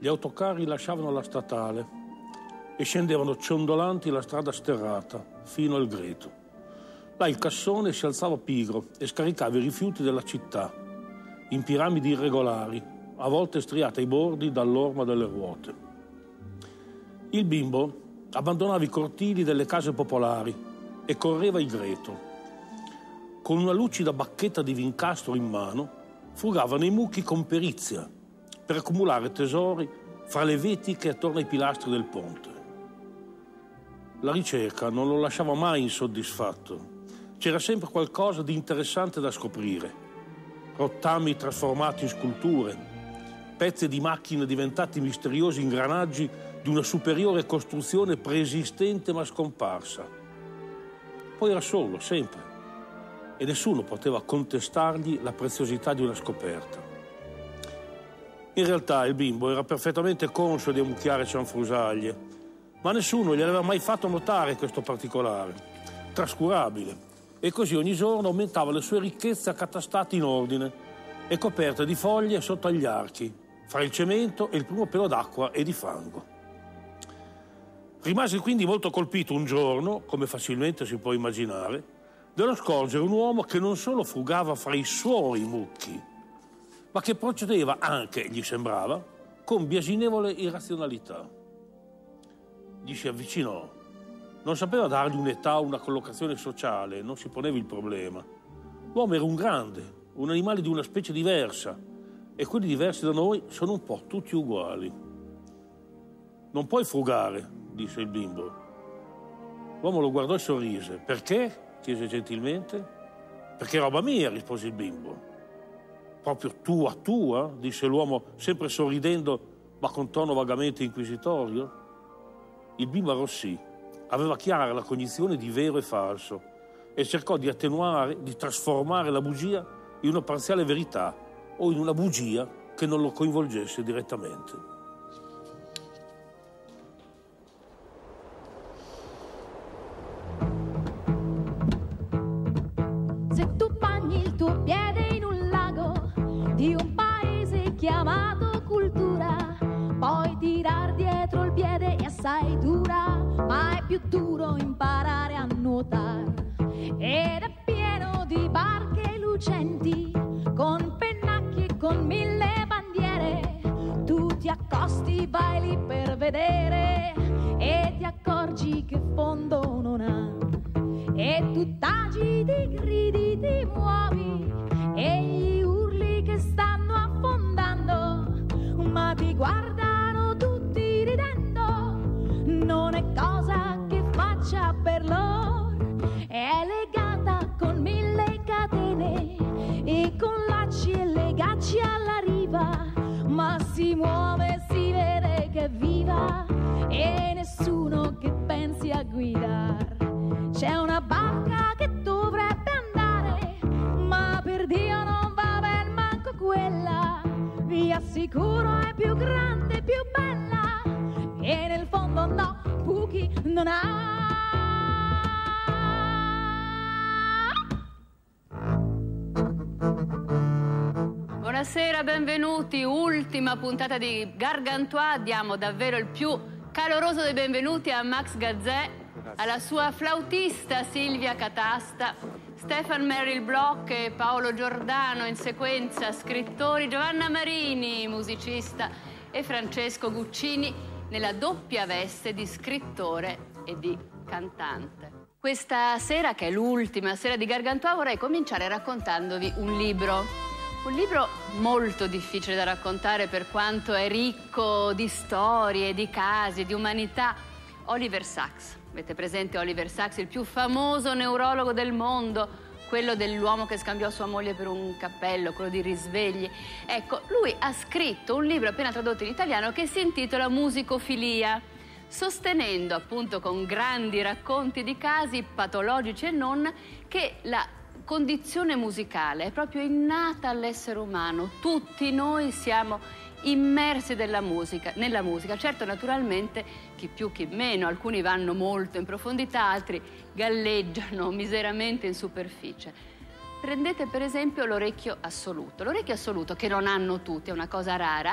gli autocarri lasciavano la statale e scendevano ciondolanti la strada sterrata fino al Greto. Là il cassone si alzava pigro e scaricava i rifiuti della città in piramidi irregolari, a volte striate ai bordi dall'orma delle ruote. Il bimbo abbandonava i cortili delle case popolari e correva il Greto. Con una lucida bacchetta di vincastro in mano, frugava nei mucchi con perizia per accumulare tesori fra le vetiche attorno ai pilastri del ponte. La ricerca non lo lasciava mai insoddisfatto. C'era sempre qualcosa di interessante da scoprire. Rottami trasformati in sculture, pezzi di macchine diventati misteriosi ingranaggi di una superiore costruzione preesistente ma scomparsa. Poi era solo, sempre, e nessuno poteva contestargli la preziosità di una scoperta. In realtà il bimbo era perfettamente conscio di ammucchiare cianfrusaglie, ma nessuno gli aveva mai fatto notare questo particolare, trascurabile, e così ogni giorno aumentava le sue ricchezze accatastate in ordine e coperte di foglie sotto agli archi, fra il cemento e il primo pelo d'acqua e di fango. Rimase quindi molto colpito un giorno, come facilmente si può immaginare, dello scorgere un uomo che non solo frugava fra i suoi mucchi, ma che procedeva anche, gli sembrava, con biasimevole irrazionalità. Gli si avvicinò. Non sapeva dargli un'età o una collocazione sociale, non si poneva il problema. L'uomo era un grande, un animale di una specie diversa, e quelli diversi da noi sono un po' tutti uguali. Non puoi frugare, disse il bimbo. L'uomo lo guardò e sorrise. Perché? Chiese gentilmente. Perché è roba mia, rispose il bimbo. Proprio tua, tua? Disse l'uomo, sempre sorridendo, ma con tono vagamente inquisitorio. Il bimbo arrossì. Aveva chiara la cognizione di vero e falso e cercò di attenuare, di trasformare la bugia in una parziale verità o in una bugia che non lo coinvolgesse direttamente. Se tu bagni il tuo piede in un lago di un paese chiamato cultura, puoi tirar dietro il piede e assai dura, ma è più duro imparare a nuotare. Ed è pieno di barche lucenti, con pennacchi e con 1000 bandiere. Tu ti accosti, vai lì per vedere e ti accorgi che fondo non ha. E tu tagiti, gridi, ti muovi e gli urli che stanno affondando, ma ti guardano tutti ridendo. Non è cosa che faccia per loro, è legata con 1000 catene e con lacci e legacci alla riva, ma si muove, si vede che è viva e nessuno che pensi a guidare. C'è una barca che dovrebbe andare, ma per Dio non va ben manco quella. Vi assicuro è più grande, più bella e nel fondo no, buchi non ha. Buonasera, benvenuti. Ultima puntata di Gargantua. Diamo davvero il più caloroso dei benvenuti a Max Gazzè, alla sua flautista Silvia Catasta, Stefan Merrill Bloch e Paolo Giordano in sequenza, scrittori, Giovanna Marini, musicista, e Francesco Guccini nella doppia veste di scrittore e di cantante. Questa sera, che è l'ultima sera di Gargantua, vorrei cominciare raccontandovi un libro. Un libro molto difficile da raccontare per quanto è ricco di storie, di casi, di umanità. Oliver Sacks. Avete presente Oliver Sacks, il più famoso neurologo del mondo, quello dell'uomo che scambiò sua moglie per un cappello, quello di Risvegli. Ecco, lui ha scritto un libro appena tradotto in italiano che si intitola Musicofilia, sostenendo appunto con grandi racconti di casi patologici e non che la condizione musicale è proprio innata all'essere umano. Tutti noi siamo immersi nella musica. Certo, naturalmente, chi più chi meno, alcuni vanno molto in profondità, altri galleggiano miseramente in superficie. Prendete per esempio l'orecchio assoluto. L'orecchio assoluto, che non hanno tutti, è una cosa rara,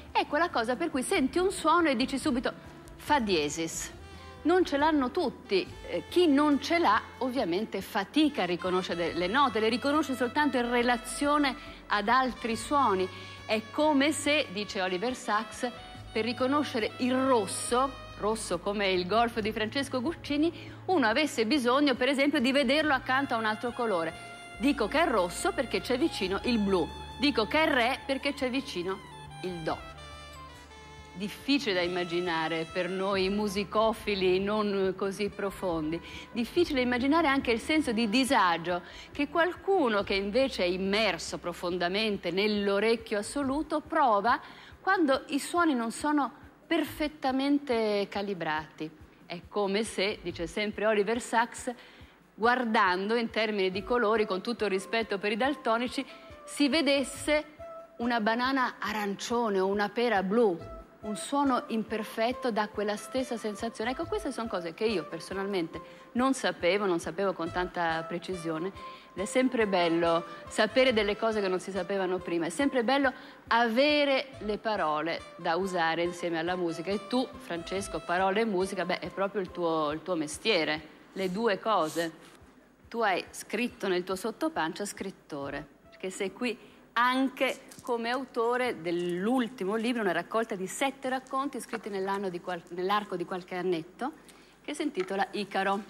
È quella cosa per cui senti un suono e dici subito fa diesis. Non ce l'hanno tutti. Chi non ce l'ha ovviamente fatica a riconoscere le note, le riconosce soltanto in relazione ad altri suoni. È come se, dice Oliver Sacks, per riconoscere il rosso come il golf di Francesco Guccini, uno avesse bisogno, per esempio, di vederlo accanto a un altro colore. Dico che è rosso perché c'è vicino il blu, dico che è re perché c'è vicino il do. Difficile da immaginare per noi musicofili non così profondi. Difficile immaginare anche il senso di disagio che qualcuno che invece è immerso profondamente nell'orecchio assoluto prova quando i suoni non sono perfettamente calibrati. È come se, dice sempre Oliver Sacks, guardando in termini di colori, con tutto il rispetto per i daltonici, si vedesse una banana arancione o una pera blu. Un suono imperfetto dà quella stessa sensazione. Ecco, queste sono cose che io personalmente non sapevo con tanta precisione. Ed è sempre bello sapere delle cose che non si sapevano prima. È sempre bello avere le parole da usare insieme alla musica. E tu, Francesco, parole e musica, beh, è proprio il tuo mestiere. Le due cose. Tu hai scritto nel tuo sottopancia scrittore, perché sei qui anche come autore dell'ultimo libro, una raccolta di 7 racconti scritti nell'arco di qualche annetto, che si intitola Icaro.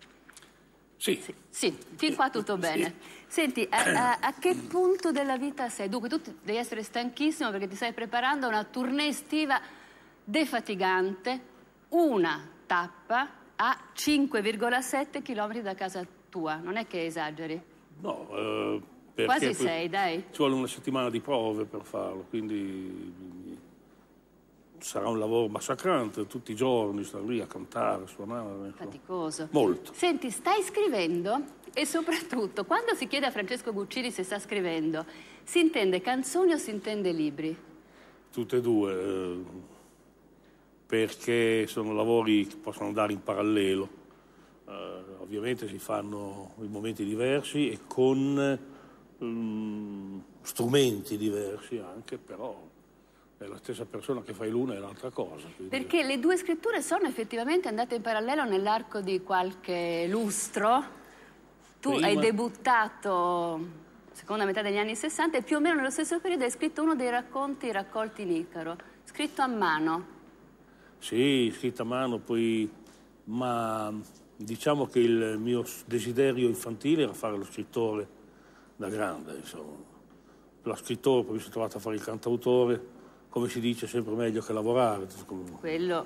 Sì. Sì, fin qua tutto bene. Senti, a che punto della vita sei? Dunque, tu devi essere stanchissimo perché ti stai preparando a una tournée estiva defatigante, una tappa a 5,7 km da casa tua. Non è che esageri? No, quasi 6, dai. Ci vuole una settimana di prove per farlo, quindi sarà un lavoro massacrante, tutti i giorni stare lì a cantare, a suonare. Faticoso. Molto. Senti, stai scrivendo? E soprattutto, quando si chiede a Francesco Guccini se sta scrivendo, si intende canzoni o si intende libri? Tutte e due, perché sono lavori che possono andare in parallelo. Ovviamente si fanno in momenti diversi e con strumenti diversi anche, però è la stessa persona che fai l'una e l'altra cosa. Quindi... Perché le due scritture sono effettivamente andate in parallelo nell'arco di qualche lustro. Tu hai debuttato seconda metà degli anni 60 e più o meno nello stesso periodo hai scritto uno dei racconti raccolti in Icaro, scritto a mano. Sì, scritto a mano, poi, ma diciamo che il mio desiderio infantile era fare lo scrittore da grande, insomma. Lo scrittore, poi mi sono trovato a fare il cantautore, come si dice, sempre meglio che lavorare. Quello.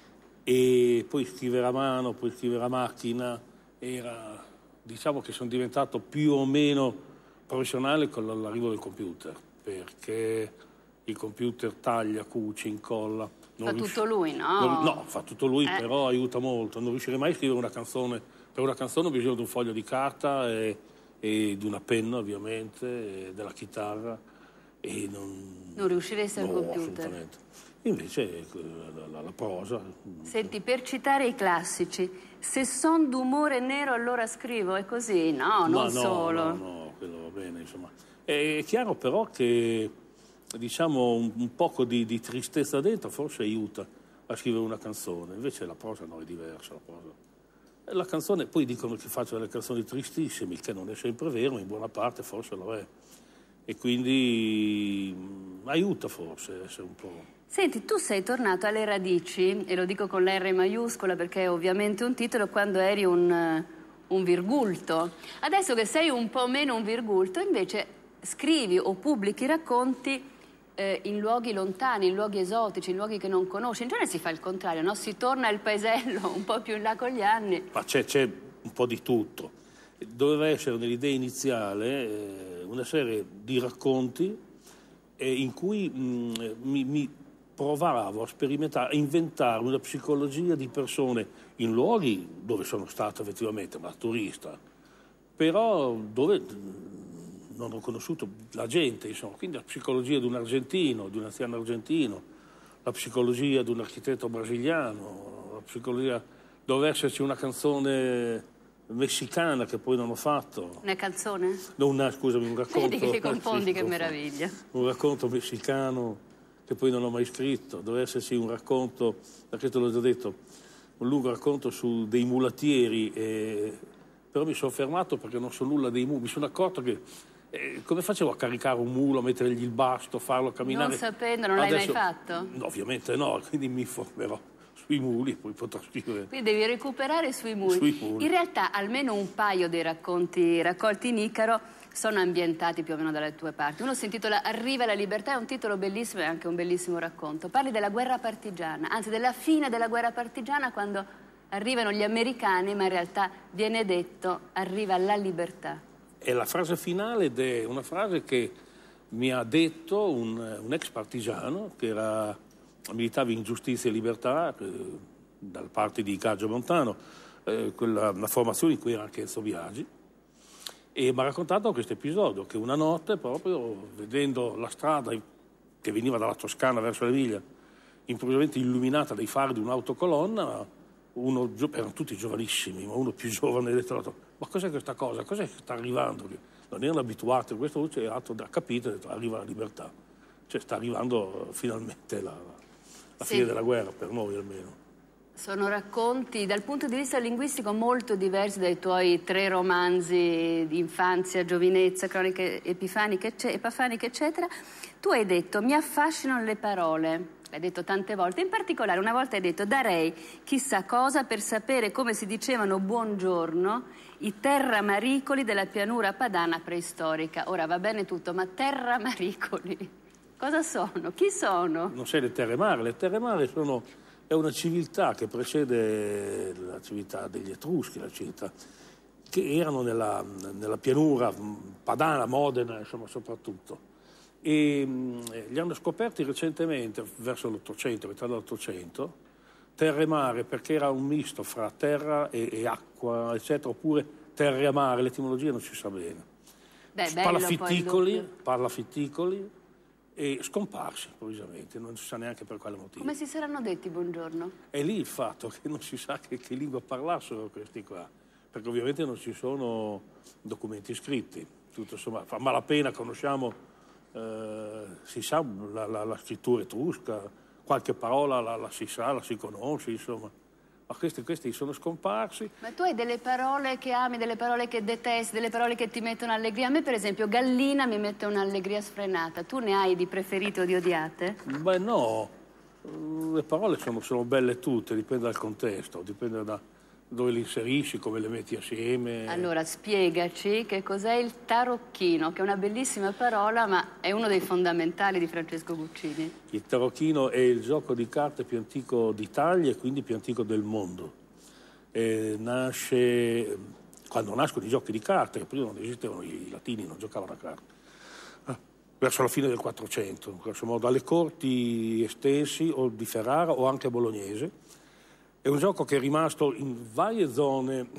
E poi scrivere a mano, poi scrivere a macchina, diciamo che sono diventato più o meno professionale con l'arrivo del computer, perché il computer taglia, cuce, incolla. Fa tutto lui, no? No, fa tutto lui, però aiuta molto. Non riuscirei mai a scrivere una canzone. Per una canzone ho bisogno di un foglio di carta e di una penna, ovviamente, e della chitarra. E non riusciresti al computer? Assolutamente. Invece la prosa... Senti, per citare i classici, se son d'umore nero allora scrivo, è così? No, non solo. No, quello va bene, insomma. È chiaro però che, diciamo, un poco di tristezza dentro forse aiuta a scrivere una canzone, invece la prosa no, è diversa. La canzone, poi dicono che faccio delle canzoni tristissime, il che non è sempre vero, ma in buona parte forse lo è. E quindi aiuta forse essere un po'... Senti, tu sei tornato alle radici, e lo dico con l'R maiuscola perché è ovviamente un titolo, quando eri un virgulto. Adesso che sei un po' meno un virgulto, invece scrivi o pubblichi racconti in luoghi lontani, in luoghi esotici, in luoghi che non conosci. In genere si fa il contrario, no? Si torna al paesello un po' più in là con gli anni. Ma c'è un po' di tutto. Doveva essere nell'idea iniziale una serie di racconti in cui mi provavo a sperimentare, a inventare una psicologia di persone in luoghi dove sono stato effettivamente una turista, però dove non ho conosciuto la gente, insomma. Quindi la psicologia di un argentino, di un anziano argentino, la psicologia di un architetto brasiliano, la psicologia... Doveva esserci una canzone messicana che poi non ho fatto. Una canzone? No, scusami, un racconto... Vedi che ti confondi, che meraviglia. Un racconto messicano che poi non ho mai scritto. Doveva esserci un racconto, perché te l'ho già detto, un lungo racconto su dei mulattieri, però mi sono fermato perché non so nulla dei muli. Mi sono accorto che come facevo a caricare un mulo, a mettergli il basto, farlo camminare? Non sapendo, non l'hai mai fatto? No, ovviamente no, quindi mi informerò sui muli, poi potrò scrivere. Quindi devi recuperare sui muli. Sui muli. In realtà almeno un paio dei racconti raccolti in Icaro sono ambientati più o meno dalle tue parti. Uno si intitola Arriva la libertà, è un titolo bellissimo e anche un bellissimo racconto. Parli della guerra partigiana, anzi della fine della guerra partigiana, quando arrivano gli americani, ma in realtà viene detto arriva la libertà. È la frase finale ed è una frase che mi ha detto un ex partigiano che militava in Giustizia e Libertà dalla parte di Gaggio Montano, una formazione in cui era anche Enzo Biagi, e mi ha raccontato questo episodio, che una notte, proprio vedendo la strada che veniva dalla Toscana verso l'Emilia improvvisamente illuminata dai fari di un'autocolonna, erano tutti giovanissimi, ma uno più giovane ha detto: ma cos'è questa cosa? Cos'è che sta arrivando? Non erano abituati a questo, luce, ha capito, ha detto: arriva la libertà. Cioè sta arrivando finalmente la fine della guerra, per noi almeno. Sono racconti dal punto di vista linguistico molto diversi dai tuoi 3 romanzi di infanzia, giovinezza, croniche epifaniche, eccetera. Tu hai detto: mi affascinano le parole. L'hai detto tante volte, in particolare una volta hai detto: darei chissà cosa per sapere come si dicevano buongiorno i terramaricoli della pianura padana preistorica. Ora va bene tutto, ma terramaricoli cosa sono? Chi sono? Non sai le terre mare? Le terre mare è una civiltà che precede la civiltà degli Etruschi, la civiltà che erano nella pianura padana, Modena, insomma, soprattutto. E li hanno scoperti recentemente, verso l'Ottocento, metà dell'Ottocento, terre e mare, perché era un misto fra terra e acqua, eccetera, oppure terre a mare, l'etimologia non si sa bene. Palafiticoli e scomparsi improvvisamente, non si sa neanche per quale motivo. Come si saranno detti buongiorno? È lì il fatto che non si sa che lingua parlassero questi qua, perché ovviamente non ci sono documenti scritti. Tutto insomma, a malapena conosciamo, si sa la scrittura etrusca, qualche parola la si sa, la si conosce, insomma. Ma questi sono scomparsi. Ma tu hai delle parole che ami, delle parole che detesti, delle parole che ti mettono allegria? A me, per esempio, gallina mi mette un'allegria sfrenata. Tu ne hai di preferite o di odiate? Beh, no. Le parole sono belle tutte, dipende dal contesto, dipende da dove le inserisci, come le metti assieme. Allora, spiegaci che cos'è il tarocchino, che è una bellissima parola, ma è uno dei fondamentali di Francesco Guccini. Il tarocchino è il gioco di carte più antico d'Italia e quindi più antico del mondo. Nasce quando nascono i giochi di carte, che prima non esistevano, i latini non giocavano a carte, verso la fine del 400, in questo modo, alle corti estensi o di Ferrara o anche bolognese. È un gioco che è rimasto in varie zone,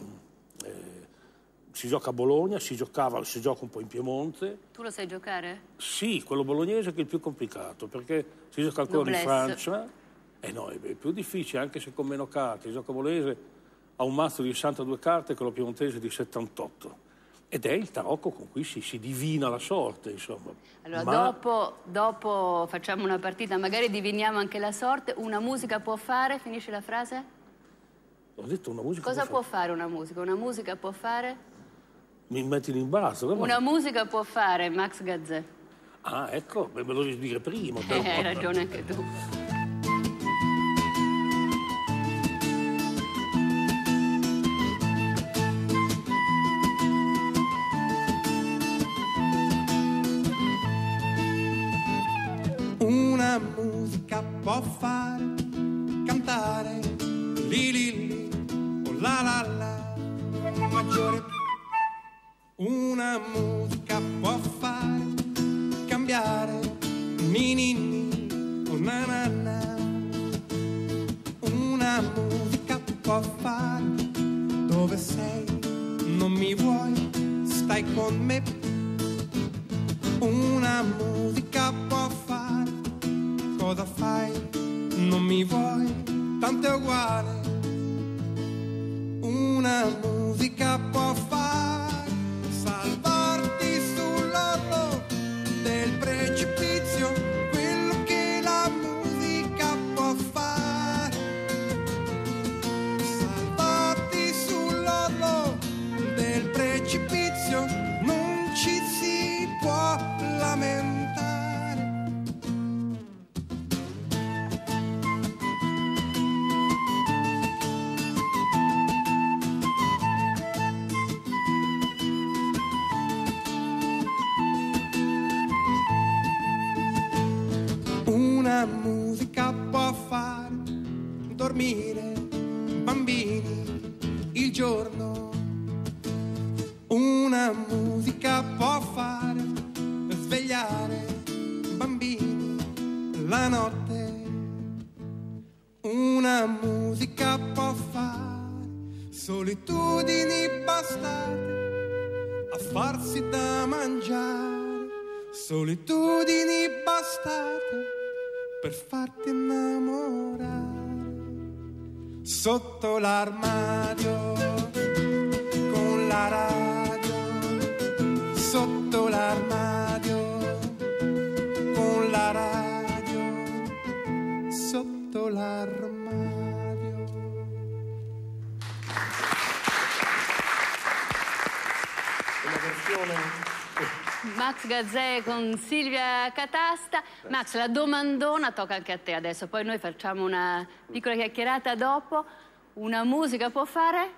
si gioca a Bologna, si gioca un po' in Piemonte. Tu lo sai giocare? Sì, quello bolognese che è il più complicato, perché si gioca ancora in Francia. No, è più difficile, anche se con meno carte. Il gioco bolognese ha un mazzo di 62 carte, quello piemontese di 78. Ed è il tarocco con cui si divina la sorte, insomma. Allora, dopo facciamo una partita, magari diviniamo anche la sorte. Una musica può fare? Finisce la frase? Ho detto una musica. Cosa può fare una musica? Una musica può fare? Mi metti in imbarazzo. Una musica può fare Max Gazzè. Ah, ecco, me lo devi dire prima. Hai ragione anche tu. Una musica può fare cantare li li li o la la la maggiore. Una musica può fare cambiare ni ni ni o na na na. Una musica può fare dove sei, non mi vuoi, stai con me. Una musica può fare cosa fai, non mi vuoi, tanto è uguale. Una musica può fare salvarti sull'orlo del precipizio, quello che la notte una musica può fare solitudini bastate a farsi da mangiare, solitudini bastate per farti innamorare. Sotto l'armadio con la radio, sotto l'armadio con la radio, sotto l'armadio. Una versione... Max Gazzè con Silvia Catasta. Max, la domandona tocca anche a te adesso, poi noi facciamo una piccola chiacchierata dopo. Una musica può fare?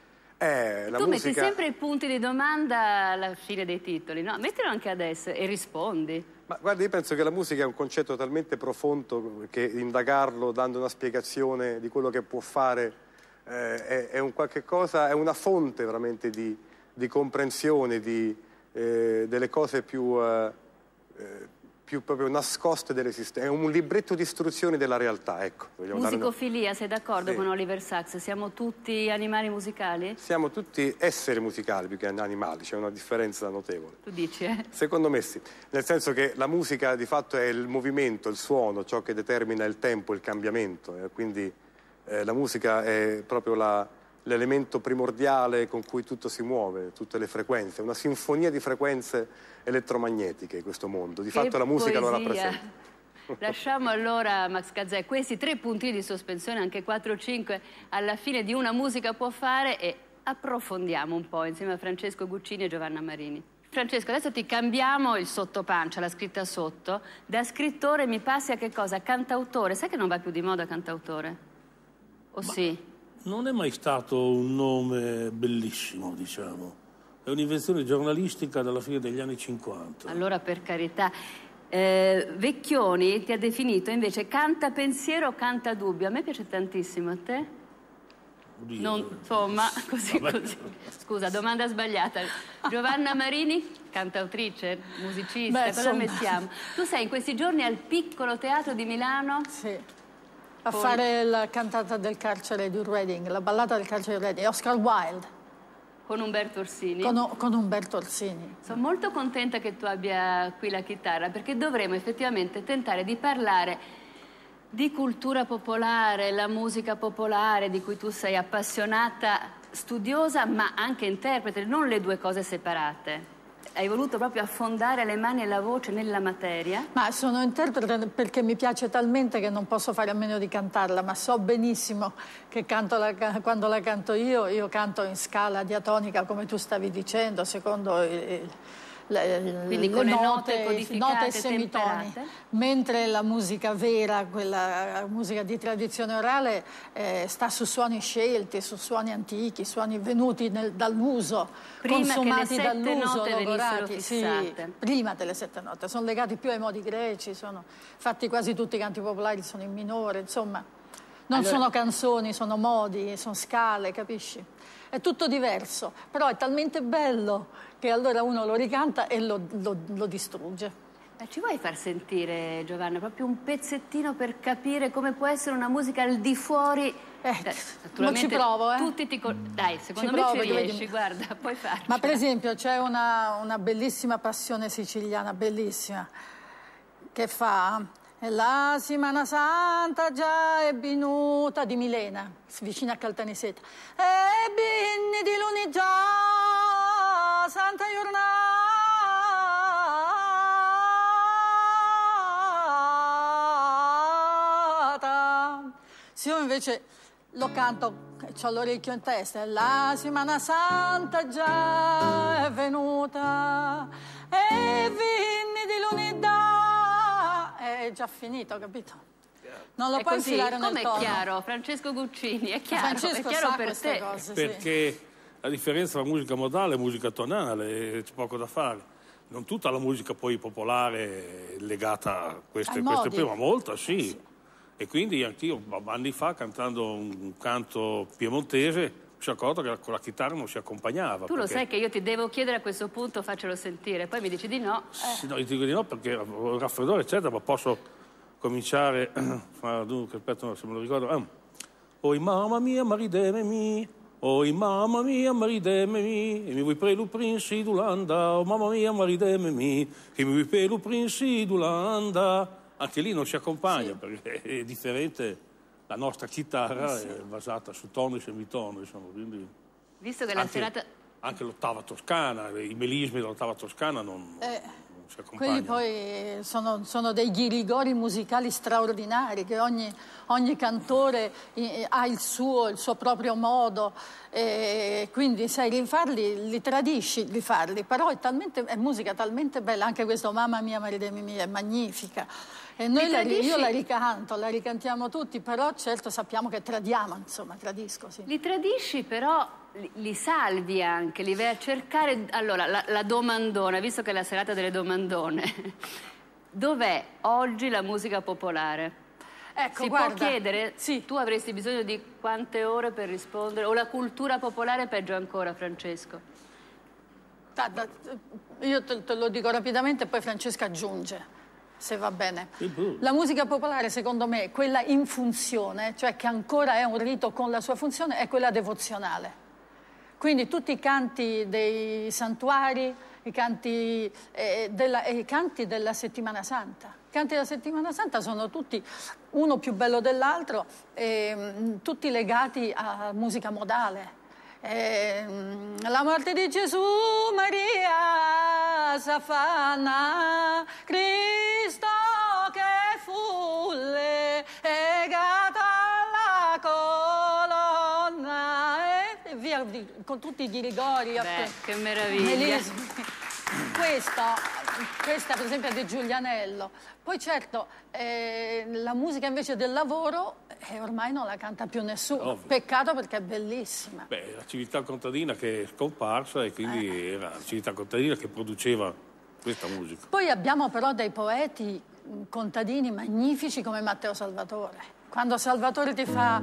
Tu metti sempre i punti di domanda alla fine dei titoli, no? Mettilo anche adesso e rispondi. Ma guarda, io penso che la musica è un concetto talmente profondo che indagarlo dando una spiegazione di quello che può fare è un qualche cosa, è una fonte veramente di comprensione delle cose più proprio nascoste dell'esistenza. È un libretto di istruzioni della realtà, ecco. Musicofilia, sei d'accordo Sì. con Oliver Sacks? Siamo tutti animali musicali? Siamo tutti esseri musicali più che animali, c'è una differenza notevole. Tu dici, eh? Secondo me sì, nel senso che la musica di fatto è il movimento, il suono, ciò che determina il tempo, il cambiamento, quindi la musica è proprio l'elemento primordiale con cui tutto si muove, tutte le frequenze, una sinfonia di frequenze elettromagnetiche in questo mondo, di fatto la musica lo rappresenta. Lasciamo allora, Max Gazzè, questi 3 puntini di sospensione, anche 4 o 5, alla fine di Una musica può fare, e approfondiamo un po' insieme a Francesco Guccini e Giovanna Marini. Francesco, adesso ti cambiamo il sottopancia, la scritta sotto. Da scrittore mi passi a che cosa? Cantautore. Sai che non va più di moda cantautore? O sì? Non è mai stato un nome bellissimo, diciamo. È un'invenzione giornalistica dalla fine degli anni 50. Allora, per carità. Vecchioni ti ha definito invece canta pensiero o canta dubbio. A me piace tantissimo, a te? Oddio. Non, insomma, così. Scusa, domanda sbagliata. Giovanna Marini, cantautrice, musicista, Beh, cosa insomma. mettiamo? Tu sei in questi giorni al Piccolo Teatro di Milano? Sì, a fare la cantata del carcere di Reading, la ballata del carcere di Reading, Oscar Wilde. Con Umberto Orsini? Con Umberto Orsini. Sono molto contenta che tu abbia qui la chitarra, perché dovremo effettivamente tentare di parlare di cultura popolare, la musica popolare di cui tu sei appassionata, studiosa, ma anche interprete, non le due cose separate. Hai voluto proprio affondare le mani e la voce nella materia? Ma sono interprete perché mi piace talmente che non posso fare a meno di cantarla, ma so benissimo che quando la canto io canto in scala diatonica, come tu stavi dicendo, secondo Quindi con le note codificate, note e semitoni, temperate. mentre la musica vera, quella musica di tradizione orale, sta su suoni scelti, su suoni antichi, suoni venuti dall'uso, Prima consumati che le 7 dall'uso, note venissero lavorati, sì, fissate. prima delle 7 note, sono legati più ai modi greci, infatti quasi tutti i canti popolari sono in minore, insomma, non sono canzoni, sono modi, sono scale, capisci? È tutto diverso, però è talmente bello che allora uno lo ricanta e lo distrugge. Ci vuoi far sentire, Giovanna, proprio un pezzettino per capire come può essere una musica al di fuori? Non ci provo, Tutti Dai, secondo me ci riesci, guarda, puoi farci. Ma per esempio c'è una bellissima passione siciliana, bellissima, che fa... La Settimana Santa già è venuta, di Milena, vicino a Caltanissetta. E binni di lunedì già, Santa giornata. Se io invece lo canto, ho l'orecchio in testa, la Settimana Santa già è venuta, e binni di lunedì. È già finito, capito? Non lo puoi infilare nel tono. Come è chiaro? Francesco Guccini, è chiaro, Francesco è chiaro sa per queste te. cose, Perché sì. la differenza tra musica modale e musica tonale c'è poco da fare. Non tutta la musica poi popolare è legata a queste prima, molta sì. E quindi anch'io anni fa, cantando un canto piemontese, mi sono accorto che con la chitarra non si accompagnava. Tu lo sai che io ti devo chiedere a questo punto, faccelo sentire, poi mi dici di no. No, io ti dico di no perché ho il raffreddore eccetera, ma posso cominciare, dunque, aspetta, se me lo ricordo. Oi mamma mia, marideme oi mamma mia, marideme e mi vuoi prelu prinsi d'Olanda, oh mamma mia, marideme e mi vuoi prelu prinsi d'Olanda. Anche lì non si accompagna, sì, perché è differente, la nostra chitarra è basata su tono e semitono, insomma, quindi... Visto che la serata... Anche l'ottava toscana, i melismi dell'ottava toscana non si accompagnano. Quelli poi sono dei ghirigori musicali straordinari, che ogni cantore ha il suo proprio modo, e quindi sai, rifarli, li tradisci rifarli, però è musica talmente bella, anche questo Mamma mia, marideme mia, è magnifica. E noi io la ricanto, la ricantiamo tutti, però certo sappiamo che tradiamo, insomma, tradisco, sì. Li tradisci, però li salvi anche, li vai a cercare. Allora, la domandona, visto che è la serata delle domandone, dov'è oggi la musica popolare? Ecco, guarda, può chiedere? Sì. Tu avresti bisogno di quante ore per rispondere? O la cultura popolare, peggio ancora, Francesco? Guarda, io te lo dico rapidamente e poi Francesca aggiunge, se va bene. La musica popolare, secondo me, quella in funzione, cioè che ancora è un rito con la sua funzione, è quella devozionale. Quindi tutti i canti dei santuari, i canti della Settimana Santa. I canti della Settimana Santa sono tutti, uno più bello dell'altro, tutti legati a musica modale. La morte di Gesù, Maria, Safana, Cristo che fu legato alla colonna, e via con tutti i ghirigori. Beh, che meraviglia. Melismi. Questa per esempio è di Giulianello. Poi certo, la musica invece del lavoro ormai non la canta più nessuno. Ovvio. Peccato, perché è bellissima. Beh, la civiltà contadina che è scomparsa, e quindi era la civiltà contadina che produceva questa musica. Poi abbiamo però dei poeti contadini magnifici come Matteo Salvatore. Quando Salvatore ti fa...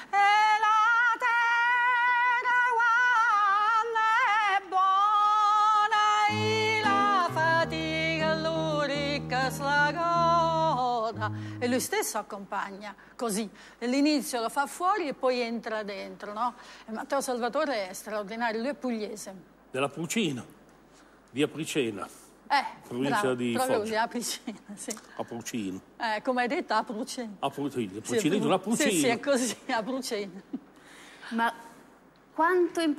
E lui stesso accompagna così, l'inizio lo fa fuori e poi entra dentro, no? E Matteo Salvatore è straordinario, lui è pugliese. Della Prucina, di Apricena, provincia bravo, di proprio Foggia. Di Apricena, sì. Aprucino. Come hai detto, Aprucena. Aprucino, di una Prucina. Sì, è così, Aprucena. Ma quanto in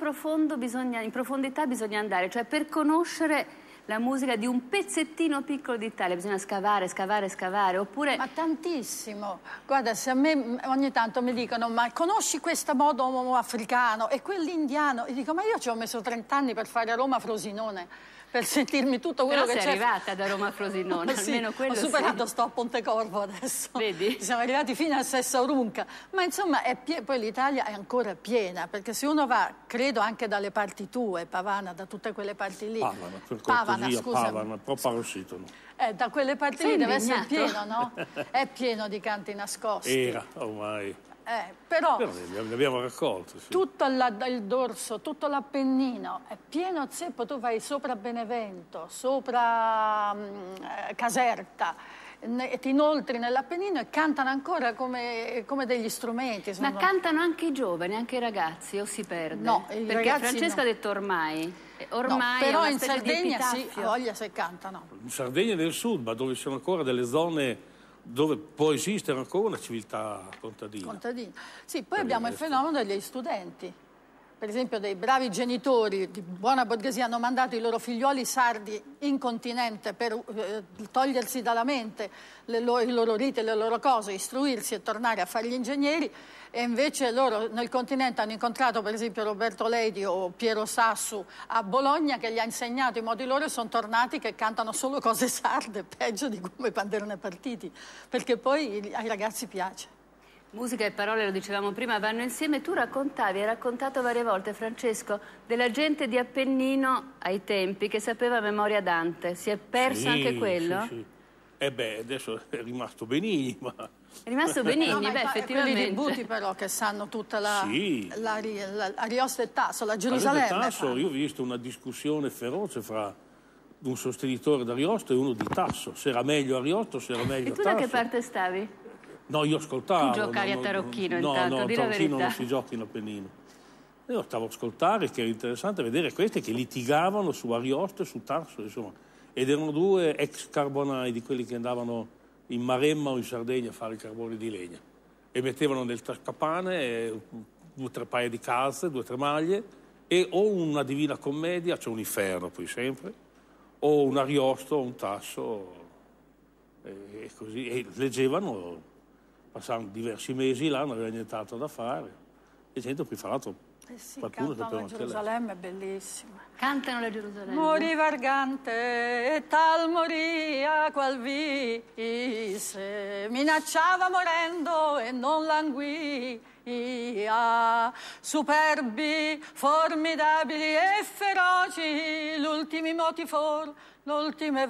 profondità bisogna andare? Cioè, per conoscere la musica di un pezzettino piccolo d'Italia bisogna scavare, oppure... Ma tantissimo. Guarda, se a me ogni tanto mi dicono ma conosci questo modo africano e quell'indiano? E dico, ma io ci ho messo 30 anni per fare Roma-Frosinone, per sentirmi tutto quello però che c'è. Però sei arrivata da Roma-Frosinone, sì, almeno quello. Ho superato, sto a Pontecorvo adesso. Vedi? Siamo arrivati fino a Sessaurunca. Ma insomma, poi l'Italia è ancora piena, perché se uno va, credo anche dalle parti tue, Pavana, da tutte quelle parti lì. Pavana, proprio Rossito. Da quelle parti lì deve essere pieno, no? È pieno di canti nascosti. Era, ormai. Però ne abbiamo raccolto. Sì. Tutto il dorso, tutto l'Appennino è pieno zeppo. Tu vai sopra Benevento, sopra Caserta, e ti inoltri nell'Appennino e cantano ancora come degli strumenti. Ma cantano anche i giovani, anche i ragazzi, o si perde? No, perché Francesca ha detto ormai. Ormai no, però è in Sardegna sì, ha voglia se cantano. In Sardegna del Sud, ma dove ci sono ancora delle zone dove può esistere ancora una civiltà contadina. Sì, poi abbiamo il fenomeno degli studenti. Per esempio, dei bravi genitori di buona borghesia hanno mandato i loro figlioli sardi in continente per togliersi dalla mente i loro riti, le loro cose, istruirsi e tornare a fare gli ingegneri, e invece loro nel continente hanno incontrato per esempio Roberto Leidi o Piero Sassu a Bologna, che gli ha insegnato i modi loro, e sono tornati che cantano solo cose sarde, peggio di come quando erano partiti, perché poi ai ragazzi piace. Musica e parole, lo dicevamo prima, vanno insieme. Tu hai raccontato varie volte, Francesco, della gente di Appennino ai tempi che sapeva a memoria Dante. Si è perso anche quello? Sì. Adesso è rimasto Benigni, ma... È rimasto Benigni, effettivamente. Quelli di Buti però che sanno tutta l'Ariosto e Tasso, la Gerusalemme. Tasso, io ho visto una discussione feroce fra un sostenitore d'Ariosto e uno di Tasso. Se era meglio Ariosto, se era meglio Tasso. E tu da che parte stavi? No, io ascoltavo. Tu giocavi a tarocchino intanto, di la verità. No, a tarocchino non si gioca in Appennino. Io stavo a ascoltare, che era interessante vedere questi che litigavano su Ariosto e su Tasso, insomma. Ed erano due ex carbonai di quelli che andavano in Maremma o in Sardegna a fare il carbone di legna. E mettevano nel tascapane 2 o 3 paia di calze, 2 o 3 maglie, e o una Divina Commedia, cioè un inferno poi sempre, o un Ariosto o un Tasso, e così. E leggevano, passavano diversi mesi là, non aveva nient'altro da fare. E gente poi fra l'altro sì, qualcuno cantano la Gerusalemme, è bellissima. Cantano la Gerusalemme. Morì Vargante e tal moria qual visse, minacciava morendo e non languì. Superbi, formidabili e feroci, l'ultimi moti l'ultime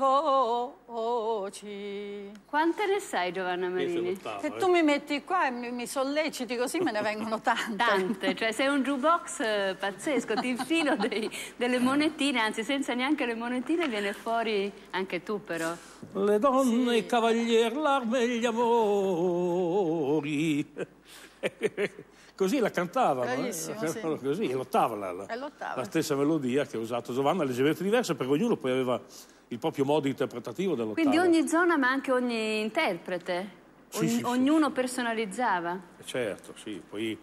voci. Quante ne sai, Giovanna Marini? Se tu mi metti qua e mi solleciti così me ne vengono tante. Tante, cioè sei un jukebox pazzesco, ti infilo delle monetine, anzi senza neanche le monetine viene fuori anche tu però. Le donne, i cavalieri, l'arme e gli amori. Così la cantavano, sì. Così, e l'ottava la stessa melodia che ha usato Giovanna, leggermente diversa, perché ognuno poi aveva il proprio modo interpretativo dell'ottava. Quindi ogni zona ma anche ogni interprete, ognuno personalizzava. Certo, sì, poi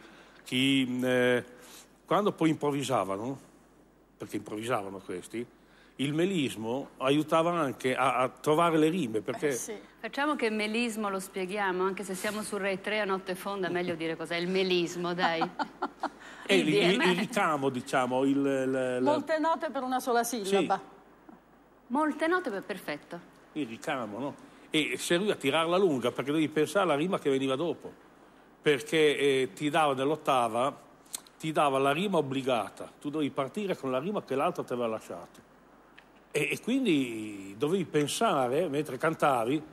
quando poi improvvisavano, perché improvvisavano questi, il melismo aiutava anche a trovare le rime, perché... Sì. Facciamo che melismo lo spieghiamo, anche se siamo su Rai 3 a notte fonda, meglio dire cos'è il melismo, dai. Il ricamo, diciamo. Molte note per una sola sillaba. Sì. Molte note, perfetto. Il ricamo, no? E serviva a tirarla lunga, perché devi pensare alla rima che veniva dopo. Perché ti dava nell'ottava, ti dava la rima obbligata. Tu dovevi partire con la rima che l'altro ti aveva lasciato. E quindi dovevi pensare, mentre cantavi,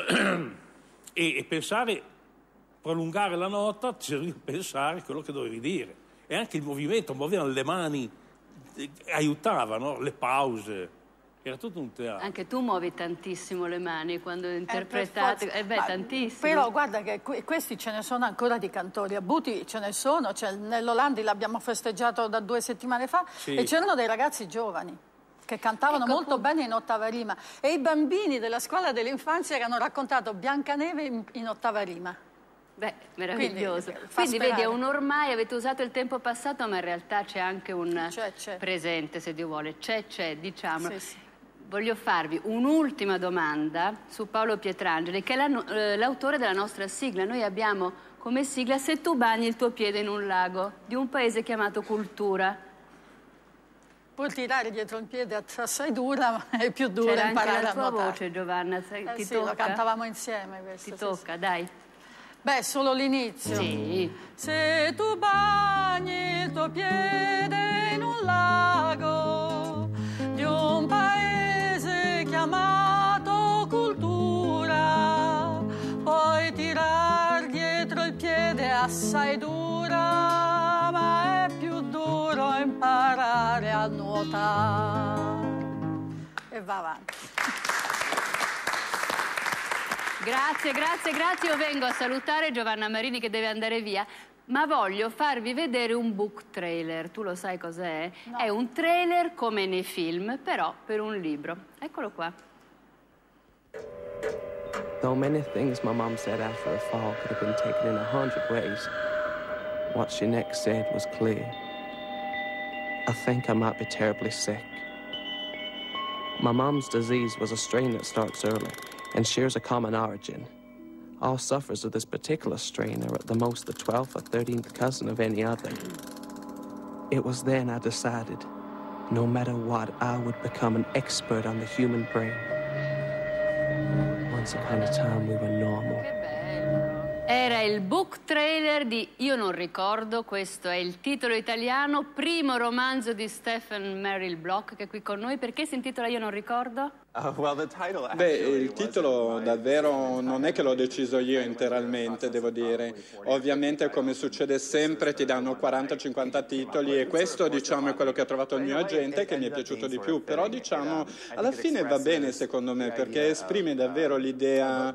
e pensare, prolungare la nota, ti serviva a pensare quello che dovevi dire. E anche il movimento, muovevano le mani, aiutavano, le pause. Era tutto un teatro. Anche tu muovi tantissimo le mani quando interpretate. Tantissimo. Però guarda che questi ce ne sono ancora di cantori. A Buti ce ne sono, nell'Olandi l'abbiamo festeggiato da 2 settimane fa, sì. E c'erano dei ragazzi giovani che cantavano molto bene in ottava rima. E i bambini della scuola dell'infanzia che hanno raccontato Biancaneve in ottava rima. Beh, meraviglioso. Quindi vedi, è un ormai, avete usato il tempo passato, ma in realtà c'è anche un presente, se Dio vuole. C'è, diciamo. Sì, sì. Voglio farvi un'ultima domanda su Paolo Pietrangeli, che è l'autore della nostra sigla. Noi abbiamo come sigla Se tu bagni il tuo piede in un lago, di un paese chiamato Cultura. Puoi tirare dietro il piede assai dura, ma è più dura imparare a nuotare. C'era anche la tua voce, Giovanna, ti sì, tocca? Lo cantavamo insieme questo. Ti tocca, dai. Beh, solo l'inizio. Sì. Se tu bagni il tuo piede in un lago di un paese chiamato Cultura, puoi tirar dietro il piede assai dura, ma è più duro imparare a nuotare. E va avanti. Grazie. Io vengo a salutare Giovanna Marini che deve andare via, ma voglio farvi vedere un book trailer. Tu lo sai cos'è? No. È un trailer come nei film, però per un libro. Eccolo qua. Though many things my mom said after her fall could have been taken in 100 ways, what she next said was clear. I think I might be terribly sick. My mom's disease was a strain that starts early and shares a common origin. All sufferers of this particular strain are at the most the 12th or 13th cousin of any other. It was then I decided, no matter what, I would become an expert on the human brain. Once upon a time we were normal. Che bello. Era il book trailer di Io non ricordo, questo è il titolo italiano, primo romanzo di Stephen Merrill Bloch che è qui con noi. Perché si intitola Io non ricordo? Beh, il titolo davvero non è che l'ho deciso io interamente, devo dire. Ovviamente, come succede sempre, ti danno 40-50 titoli e questo, diciamo, è quello che ha trovato il mio agente, che mi è piaciuto di più. Però, diciamo, alla fine va bene secondo me, perché esprime davvero l'idea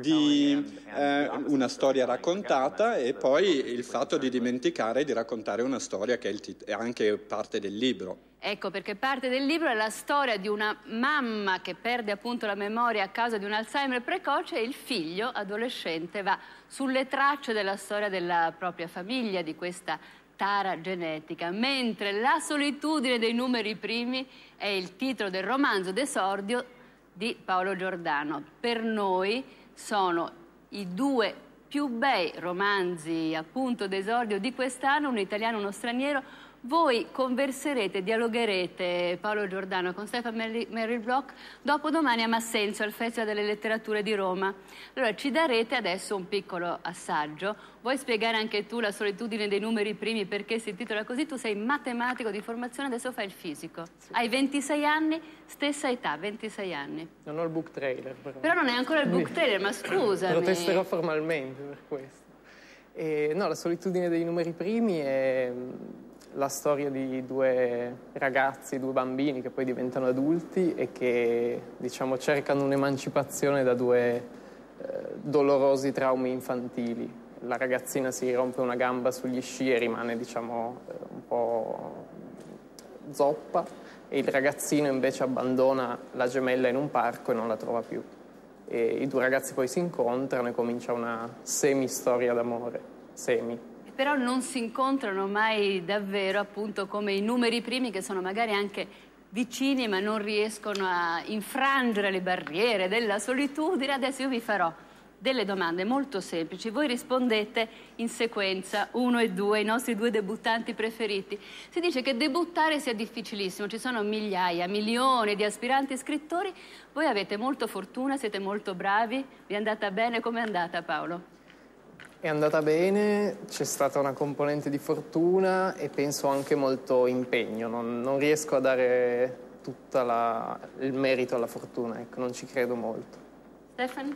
di una storia raccontata e poi il fatto di dimenticare di raccontare una storia che è anche parte del libro. Ecco, perché parte del libro è la storia di una mamma che perde appunto la memoria a causa di un Alzheimer precoce e il figlio adolescente va sulle tracce della storia della propria famiglia, di questa tara genetica, mentre La solitudine dei numeri primi è il titolo del romanzo d'esordio di Paolo Giordano. Per noi sono i due più bei romanzi appunto d'esordio di quest'anno, un italiano e uno straniero. Voi converserete, dialogherete, Paolo Giordano, con Stefan Merrill Bloch dopodomani a Massenzio, al Festival delle Letterature di Roma. Allora ci darete adesso un piccolo assaggio. Vuoi spiegare anche tu La solitudine dei numeri primi, perché si intitola così? Tu sei matematico di formazione, adesso fai il fisico. Sì. Hai 26 anni, stessa età, 26 anni. Non ho il book trailer. Però non è ancora il book trailer, ma scusami. Protesterò formalmente per questo. No, La solitudine dei numeri primi è la storia di due ragazzi, due bambini che poi diventano adulti e che, diciamo, cercano un'emancipazione da due dolorosi traumi infantili. La ragazzina si rompe una gamba sugli sci e rimane, diciamo, un po' zoppa, e il ragazzino invece abbandona la gemella in un parco e non la trova più. E i due ragazzi poi si incontrano e comincia una semi-storia d'amore. Però non si incontrano mai davvero, appunto, come i numeri primi, che sono magari anche vicini ma non riescono a infrangere le barriere della solitudine. Adesso io vi farò delle domande molto semplici, voi rispondete in sequenza 1 e 2, i nostri due debuttanti preferiti. Si dice che debuttare sia difficilissimo, ci sono migliaia, milioni di aspiranti scrittori, voi avete molta fortuna, siete molto bravi, vi è andata bene. Com'è andata, Paolo? È andata bene, c'è stata una componente di fortuna e penso anche molto impegno. Non riesco a dare tutto il merito alla fortuna, ecco, non ci credo molto. Stefan?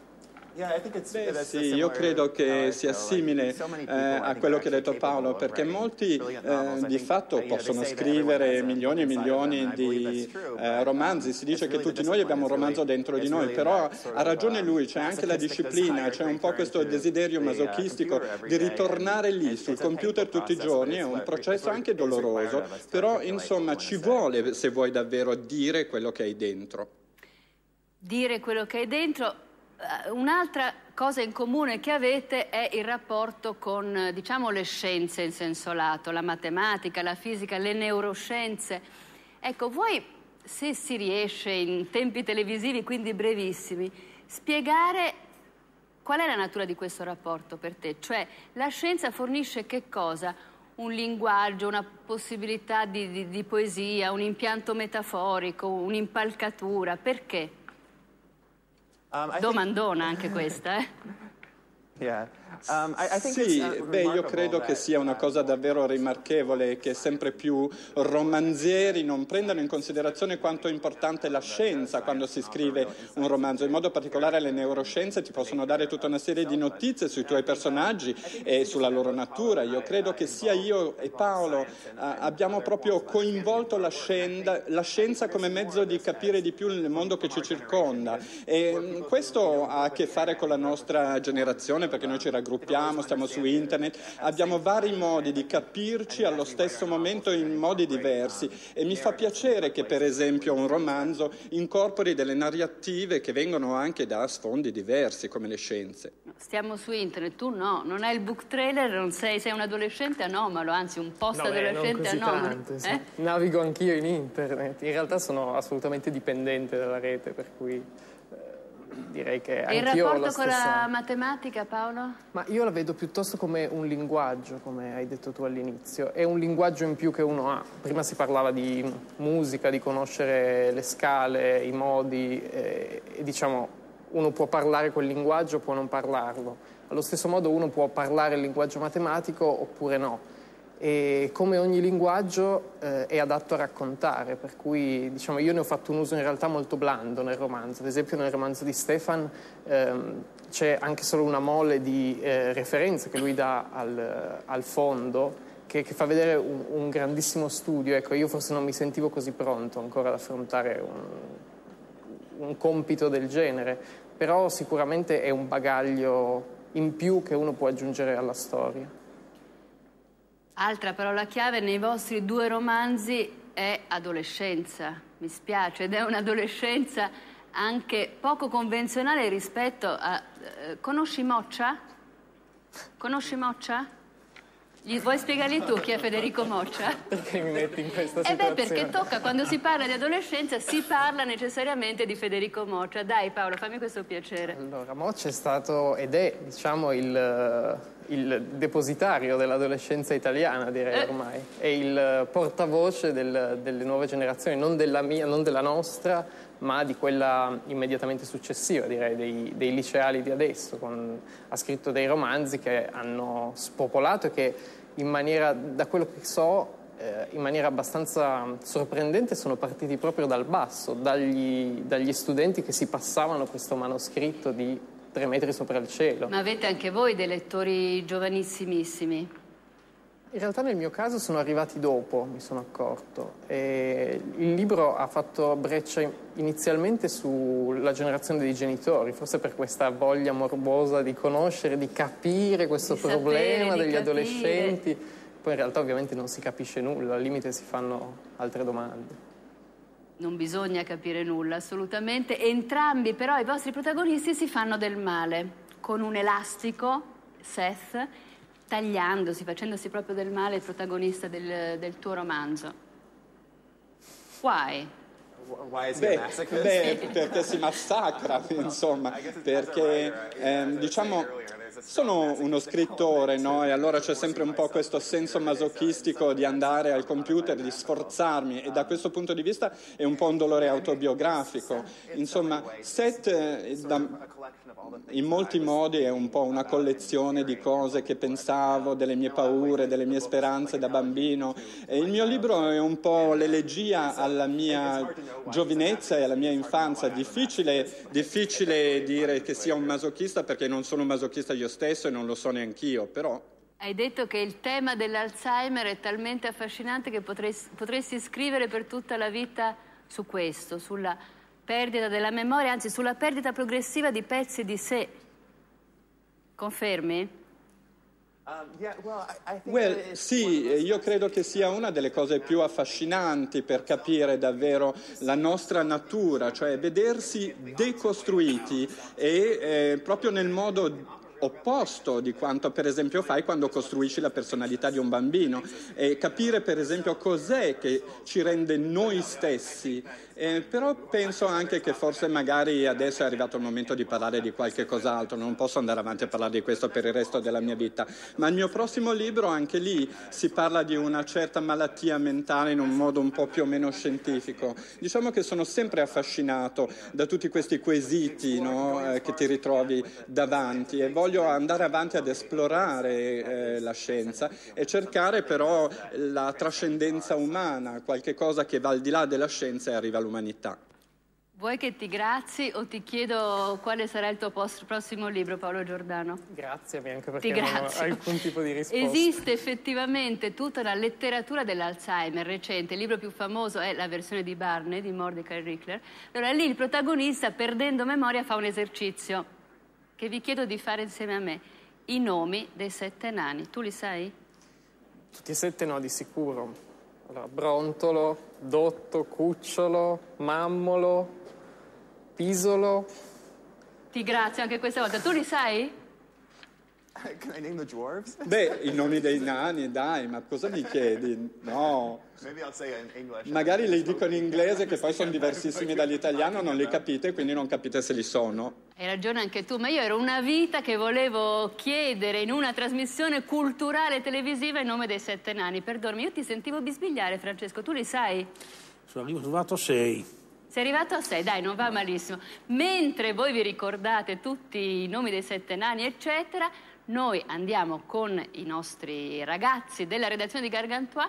Beh, sì, io credo che sia simile a quello che ha detto Paolo, perché molti di fatto possono scrivere milioni e milioni di romanzi. Si dice che tutti noi abbiamo un romanzo dentro di noi, però ha ragione lui, c'è anche la disciplina, c'è un po' questo desiderio masochistico di ritornare lì sul computer tutti i giorni. È un processo anche doloroso, però insomma ci vuole, se vuoi davvero dire quello che hai dentro. Dire quello che hai dentro. Un'altra cosa in comune che avete è il rapporto con, diciamo, le scienze in senso lato, la matematica, la fisica, le neuroscienze. Ecco, voi, se si riesce in tempi televisivi, quindi brevissimi, spiegare qual è la natura di questo rapporto per te? Cioè, la scienza fornisce che cosa? Un linguaggio, una possibilità di poesia, un impianto metaforico, un'impalcatura. Perché? Domandona anche questa, Sì, beh, io credo che sia una cosa davvero rimarchevole che sempre più romanzieri non prendano in considerazione quanto è importante la scienza quando si scrive un romanzo. In modo particolare le neuroscienze ti possono dare tutta una serie di notizie sui tuoi personaggi e sulla loro natura. Io credo che sia io e Paolo abbiamo proprio coinvolto la scienza come mezzo di capire di più il mondo che ci circonda, e questo ha a che fare con la nostra generazione, perché noi ci raggruppiamo, stiamo su internet, abbiamo vari modi di capirci allo stesso momento in modi diversi, e mi fa piacere che per esempio un romanzo incorpori delle narrative che vengono anche da sfondi diversi come le scienze. Stiamo su internet, tu no, non hai il book trailer, non sei un adolescente anomalo, anzi un post-adolescente anomalo. Tanto, navigo anch'io in internet, in realtà sono assolutamente dipendente dalla rete, per cui direi che anch'io ho la stessa... E il rapporto con la matematica, Paolo? Ma io la vedo piuttosto come un linguaggio, come hai detto tu all'inizio. È un linguaggio in più che uno ha. Prima si parlava di musica, di conoscere le scale, i modi, e diciamo, uno può parlare quel linguaggio, può non parlarlo. Allo stesso modo uno può parlare il linguaggio matematico oppure no. e come ogni linguaggio è adatto a raccontare, per cui diciamo, io ne ho fatto un uso in realtà molto blando nel romanzo. Ad esempio nel romanzo di Stefan c'è anche solo una mole di referenze che lui dà al fondo, che fa vedere un grandissimo studio. Ecco, io forse non mi sentivo così pronto ancora ad affrontare un compito del genere, però sicuramente è un bagaglio in più che uno può aggiungere alla storia. Altra parola chiave nei vostri 2 romanzi è adolescenza, mi spiace, ed è un'adolescenza anche poco convenzionale rispetto a... Conosci Moccia? Conosci Moccia? Vuoi spiegargli tu chi è Federico Moccia? Perché mi metti in questa situazione? Perché tocca, quando si parla di adolescenza, si parla necessariamente di Federico Moccia. Dai Paolo, fammi questo piacere. Allora, Moccia è stato ed è, diciamo, il depositario dell'adolescenza italiana, direi ormai. È il portavoce delle nuove generazioni, non della mia, non della nostra, ma di quella immediatamente successiva, direi, dei liceali di adesso. Ha scritto dei romanzi che hanno spopolato e che in maniera, da quello che so, in maniera abbastanza sorprendente sono partiti proprio dal basso, dagli studenti che si passavano questo manoscritto di 3 metri sopra il cielo. Ma avete anche voi dei lettori giovanissimissimi? In realtà nel mio caso sono arrivati dopo, mi sono accorto. Il libro ha fatto breccia inizialmente sulla generazione dei genitori, forse per questa voglia morbosa di conoscere, di capire questo problema degli adolescenti. Poi in realtà ovviamente non si capisce nulla, al limite si fanno altre domande. Non bisogna capire nulla, assolutamente. Entrambi però i vostri protagonisti si fanno del male, con un elastico, Seth, tagliandosi, facendosi proprio del male il protagonista del tuo romanzo. Why? Perché si massacra, insomma, perché diciamo sono uno scrittore, no? E allora c'è sempre un po' questo senso masochistico di andare al computer, di sforzarmi, e da questo punto di vista è un po' un dolore autobiografico. Insomma, Seth in molti modi è un po' una collezione di cose che pensavo, delle mie paure, delle mie speranze da bambino. E il mio libro è un po' l'elegia alla mia giovinezza e alla mia infanzia. Difficile dire che sia un masochista, perché non sono un masochista io stesso e non lo so neanch'io, però... Hai detto che il tema dell'Alzheimer è talmente affascinante che potresti scrivere per tutta la vita su questo, sulla perdita della memoria, anzi sulla perdita progressiva di pezzi di sé. Confermi? Sì, io credo che sia una delle cose più affascinanti per capire davvero la nostra natura, cioè vedersi decostruiti e proprio nel modo opposto di quanto per esempio fai quando costruisci la personalità di un bambino, e capire per esempio cos'è che ci rende noi stessi. Però penso anche che forse magari adesso è arrivato il momento di parlare di qualche cos'altro, non posso andare avanti a parlare di questo per il resto della mia vita, ma il mio prossimo libro, anche lì si parla di una certa malattia mentale in un modo un po' più o meno scientifico. Diciamo che sono sempre affascinato da tutti questi quesiti, no, che ti ritrovi davanti, e voglio andare avanti ad esplorare la scienza e cercare però la trascendenza umana, qualche cosa che va al di là della scienza e arriva all'umanità. Vuoi che ti grazi o ti chiedo quale sarà il tuo prossimo libro, Paolo Giordano? Grazie, anche perché non ho alcun tipo di risposta. Esiste effettivamente tutta una letteratura dell'Alzheimer recente. Il libro più famoso è la versione di Barney, di Mordecai Richler. Allora lì il protagonista, perdendo memoria, fa un esercizio che vi chiedo di fare insieme a me. I nomi dei 7 nani. Tu li sai? Tutti e 7 no, di sicuro. Allora, Brontolo, Dotto, Cucciolo, Mammolo, Pisolo. Ti grazio anche questa volta. Tu li sai? Can I name the dwarves? Beh, i nomi dei nani, dai, ma cosa mi chiedi? No. Magari li dico in inglese, che poi sono diversissimi dall'italiano, non li capite, quindi non capite se li sono. Hai ragione anche tu, ma io ero una vita che volevo chiedere in una trasmissione culturale televisiva il nome dei 7 nani. Perdonami, io ti sentivo bisbigliare, Francesco, tu li sai? Sono arrivato a 6. Sei arrivato a 6, dai, non va malissimo. Mentre voi vi ricordate tutti i nomi dei 7 nani, eccetera, noi andiamo con i nostri ragazzi della redazione di Gargantua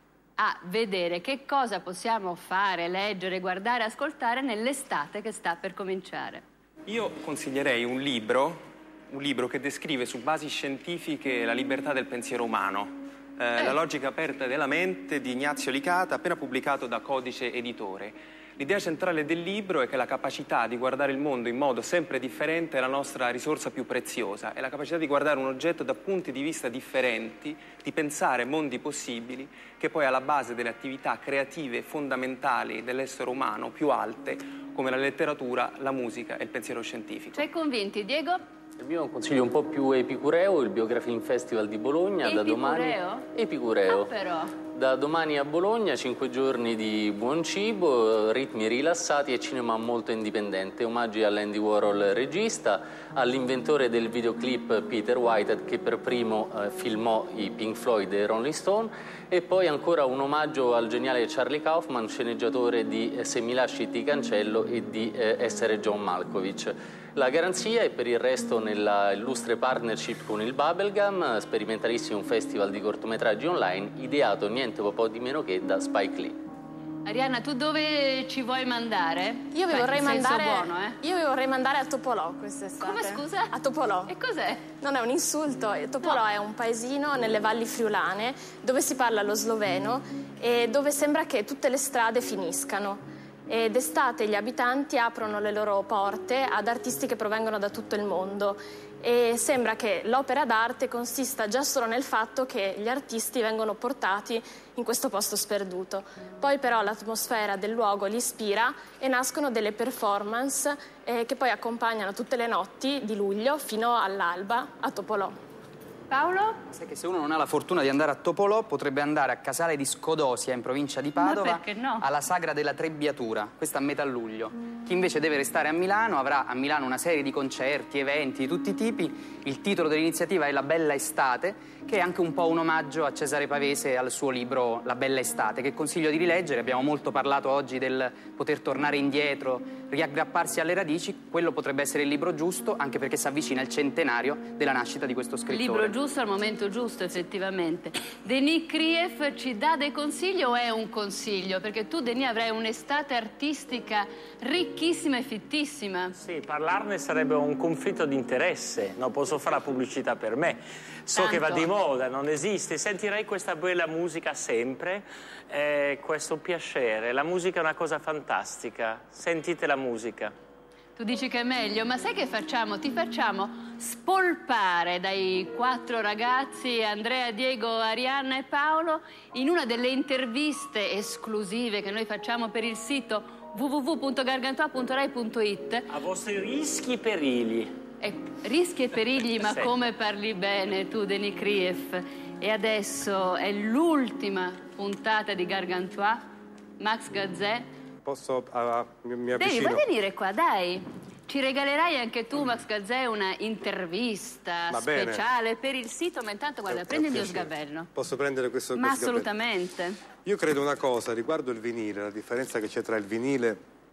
a vedere che cosa possiamo fare, leggere, guardare, ascoltare nell'estate che sta per cominciare. Io consiglierei un libro che descrive su basi scientifiche la libertà del pensiero umano. La logica aperta della mente di Ignazio Licata, appena pubblicato da Codice Editore. L'idea centrale del libro è che la capacità di guardare il mondo in modo sempre differente è la nostra risorsa più preziosa. È la capacità di guardare un oggetto da punti di vista differenti, di pensare mondi possibili, che poi è alla base delle attività creative fondamentali dell'essere umano più alte, come la letteratura, la musica e il pensiero scientifico. Sei convinti, Diego? Il mio è un consiglio un po' più epicureo, il Biografilm Festival di Bologna. Da domani. Epicureo? Ah, però. Da domani a Bologna, 5 giorni di buon cibo, ritmi rilassati e cinema molto indipendente. Omaggi all'Andy Warhol regista, all'inventore del videoclip Peter Whitehead che per primo filmò i Pink Floyd e Rolling Stone, e poi ancora un omaggio al geniale Charlie Kaufman, sceneggiatore di Se mi lasci ti cancello e di Essere John Malkovich. La garanzia è per il resto nella illustre partnership con il Bubblegum, sperimentalissimo festival di cortometraggi online, ideato niente po' di meno che da Spike Lee. Arianna, tu dove ci vuoi mandare? Io vi vorrei mandare, buono, io vi vorrei mandare a Topolò quest'estate. Come, scusa? A Topolò. E cos'è? Non è un insulto. Topolò è un paesino nelle valli friulane dove si parla lo sloveno e dove sembra che tutte le strade finiscano. E d'estate gli abitanti aprono le loro porte ad artisti che provengono da tutto il mondo e sembra che l'opera d'arte consista già solo nel fatto che gli artisti vengono portati in questo posto sperduto. Poi però l'atmosfera del luogo li ispira e nascono delle performance che poi accompagnano tutte le notti di luglio fino all'alba a Topolò. Paolo? Sai che se uno non ha la fortuna di andare a Topolò potrebbe andare a Casale di Scodosia in provincia di Padova. Ma perché no? Alla Sagra della Trebbiatura, questa a metà luglio. Chi invece deve restare a Milano avrà a Milano una serie di concerti, eventi di tutti i tipi. Il titolo dell'iniziativa è La Bella Estate, che è anche un po' un omaggio a Cesare Pavese e al suo libro La Bella Estate, che consiglio di rileggere. Abbiamo molto parlato oggi del poter tornare indietro, riaggrapparsi alle radici. Quello potrebbe essere il libro giusto, anche perché si avvicina il centenario della nascita di questo scrittore. Libro giusto al momento giusto, effettivamente. Denis Krief ci dà dei consigli o è un consiglio? Perché tu, Denis, avrai un'estate artistica ricchissima e fittissima. Sì, parlarne sarebbe un conflitto di interesse. Non posso fare la pubblicità per me. So che va di moda, non esiste. Sentirei questa bella musica sempre, questo piacere. La musica è una cosa fantastica. Sentite la musica. Tu dici che è meglio, ma sai che facciamo? Ti facciamo spolpare dai 4 ragazzi, Andrea, Diego, Arianna e Paolo, in una delle interviste esclusive che noi facciamo per il sito www.gargantua.rai.it. A vostri rischi e perigli. Rischi e perigli, ma sì. Come parli bene tu, Denis Krief. E adesso è l'ultima puntata di Gargantua. Max Gazzè. Posso, mi avvicino. Devi venire qua, dai. Ci regalerai anche tu, Max Gazzè, una intervista speciale per il sito, ma intanto guarda, prendi il mio sgabello. Posso prendere questo Ma sgabello? assolutamente. Io credo una cosa riguardo il vinile, la differenza che c'è tra il vinile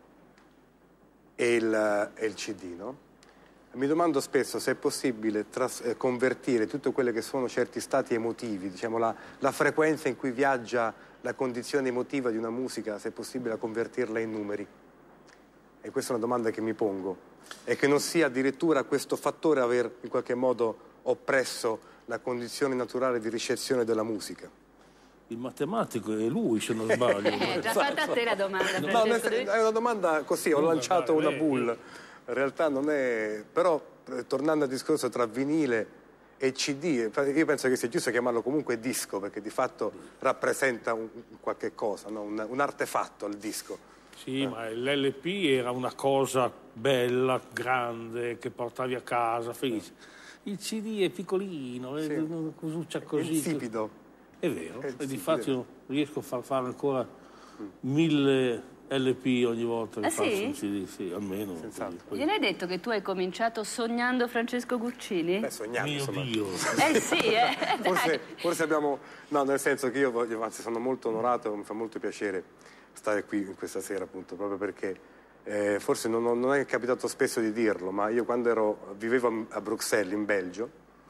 e il CD, no? Mi domando spesso se è possibile convertire tutte quelle che sono certi stati emotivi, diciamo la frequenza in cui viaggia la condizione emotiva di una musica, se è possibile convertirla in numeri. E questa è una domanda che mi pongo. E che non sia addirittura questo fattore aver in qualche modo oppresso la condizione naturale di ricezione della musica. Il matematico è lui, se non sbaglio. Già fatta a te la domanda. No, è una domanda così, ho lanciato una bull. In realtà non è... Però, tornando al discorso tra vinile e CD, io penso che sia giusto chiamarlo comunque disco, perché di fatto rappresenta un qualche cosa, no? un artefatto il disco. Sì, ma l'LP era una cosa bella, grande, che portavi a casa, felice. Il CD è piccolino, è una cosuccia così. È insipido. È vero, e di fatto io riesco a fare ancora 1000 LP ogni volta che faccio un CD, sì, almeno. Gliene hai detto che tu hai cominciato sognando Francesco Guccini? Sognando, mio insomma. Dio. Sì, forse abbiamo... No, nel senso che io voglio, anzi sono molto onorato, mi fa molto piacere stare qui questa sera, appunto, proprio perché forse non è capitato spesso di dirlo, ma io quando vivevo a Bruxelles, in Belgio,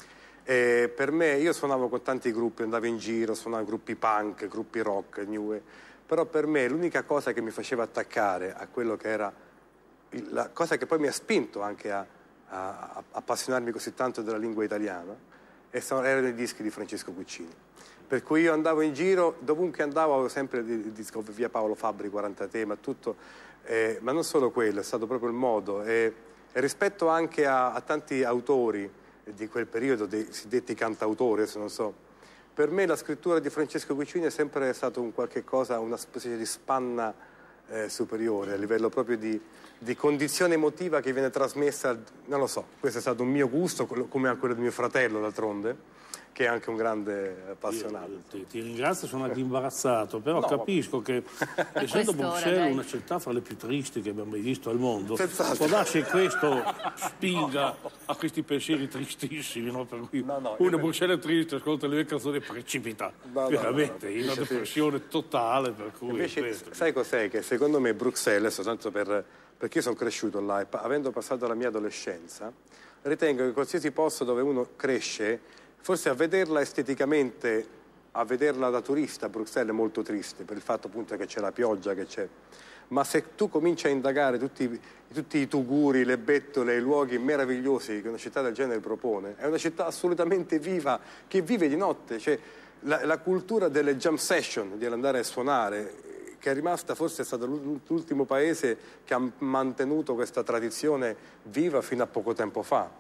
E per me, io suonavo con tanti gruppi, andavo in giro, suonavo gruppi punk, gruppi rock, new wave, però per me l'unica cosa che mi faceva attaccare a quello che era la cosa che poi mi ha spinto anche a appassionarmi così tanto della lingua italiana erano i dischi di Francesco Guccini. Per cui io andavo in giro, dovunque andavo avevo sempre il disco via Paolo Fabbri, 40 tema, tutto, ma non solo quello, è stato proprio il modo. E rispetto anche a tanti autori di quel periodo, dei cosiddetti cantautori, adesso non so, per me la scrittura di Francesco Guccini è sempre stato un qualche cosa, una specie di spanna superiore, a livello proprio di condizione emotiva che viene trasmessa, non lo so, questo è stato un mio gusto, come anche quello di mio fratello d'altronde, che è anche un grande appassionato. Ti ringrazio, sono anche imbarazzato, però no, capisco che essendo Bruxelles una città fra le più tristi che abbiamo mai visto al mondo, può darsi che questo spinga a questi pensieri tristissimi, no? Per cui uno Bruxelles è triste, ascolta le mie canzoni e precipita veramente in una depressione totale. Per cui invece, sai cos'è? Che secondo me Bruxelles, soltanto perché io sono cresciuto là e avendo passato la mia adolescenza, ritengo che qualsiasi posto dove uno cresce, forse a vederla esteticamente, a vederla da turista, Bruxelles è molto triste per il fatto appunto che c'è la pioggia, che c'è. Ma se tu cominci a indagare tutti i tuguri, le bettole, i luoghi meravigliosi che una città del genere propone, è una città assolutamente viva, che vive di notte. Cioè, la cultura delle jam session, di andare a suonare, che è rimasta, forse è stato l'ultimo paese che ha mantenuto questa tradizione viva fino a poco tempo fa.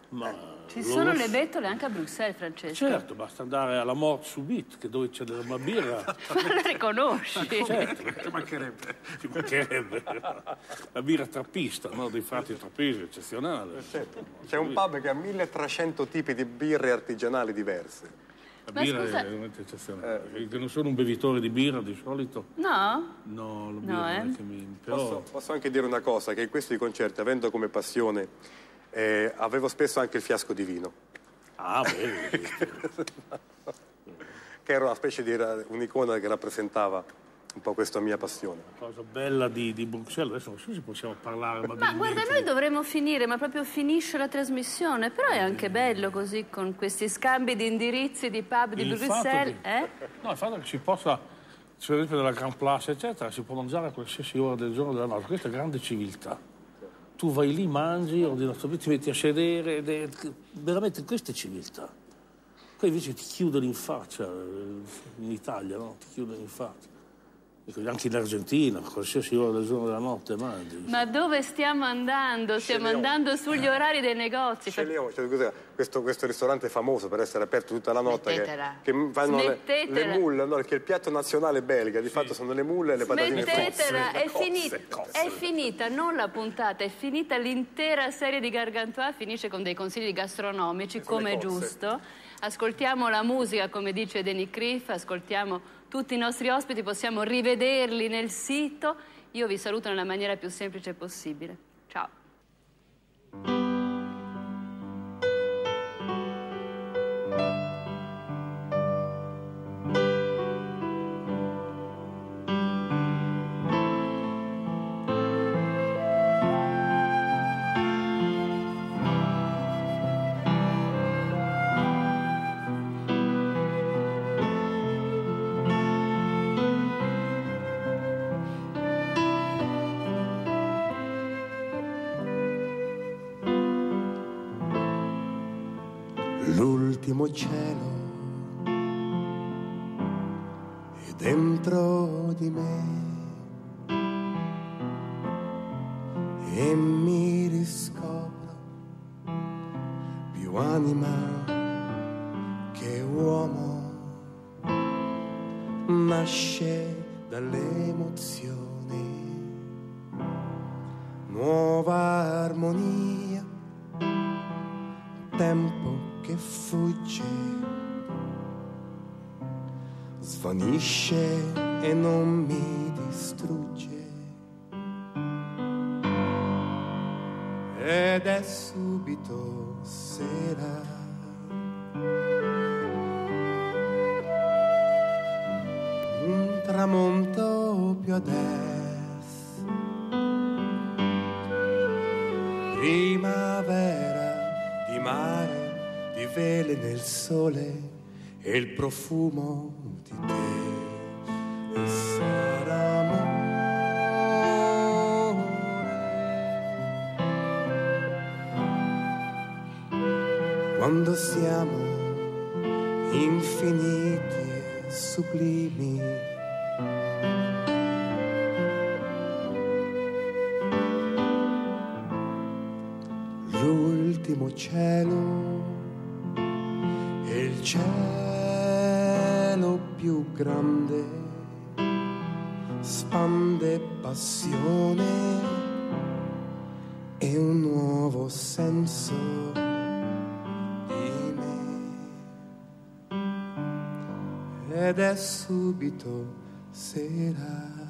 Ci sono le bettole anche a Bruxelles, Francesco? Certo, basta andare alla Mort Subite, che dove c'è della birra. Ma la riconosci? Certo, ci mancherebbe. La birra trappista, no? Dei frati trappesi, eccezionale. Certo. C'è un pub che ha 1300 tipi di birre artigianali diverse. La birra è veramente eccezionale. Che non sono un bevitore di birra di solito. No? No, la birra non è che mi... Però... Posso anche dire una cosa, che in questi concerti, avendo come passione... avevo spesso anche il fiasco di vino. Ah, bene. Che era una specie di un'icona che rappresentava un po' questa mia passione. La cosa bella di Bruxelles, adesso non so se possiamo parlare. Ma guarda, noi dovremmo finire, ma proprio finisce la trasmissione, però è anche bello così con questi scambi di indirizzi di pub di Bruxelles. No, il fatto che si possa, per esempio della Grand Place, eccetera, si può mangiare a qualsiasi ora del giorno e della notte, questa è grande civiltà. Tu vai lì, mangi, ordinato, ti metti a sedere, ed è veramente questa è civiltà. Poi invece ti chiudono in faccia, in Italia, no? Ti chiudono in faccia. Anche in Argentina, qualsiasi ora del giorno e della notte mangi. Ma dove stiamo andando? Stiamo andando sugli orari dei negozi. Questo ristorante è famoso per essere aperto tutta la notte. Che fanno le mulle, no? Che il piatto nazionale belga, di fatto sono le mulle e le patatine fritte. È finita, non la puntata, è finita l'intera serie di Gargantua, finisce con dei consigli gastronomici, come è giusto. Ascoltiamo la musica, come dice Denis Criff, ascoltiamo tutti i nostri ospiti, possiamo rivederli nel sito. Io vi saluto nella maniera più semplice possibile. Ciao. L'ultimo cielo è dentro di me e mi riscopro più anima che uomo, nasce dalle emozioni, nuova armonia, tempo che fugge, svanisce e non mi distrugge, ed è subito sera. Un tramonto più ad est, primavera di mare di vele nel sole e il profumo di te. E sarà amore. Quando siamo infiniti e sublimi, l'ultimo cielo è il cielo più grande, spande passione e un nuovo senso di me, ed è subito sera.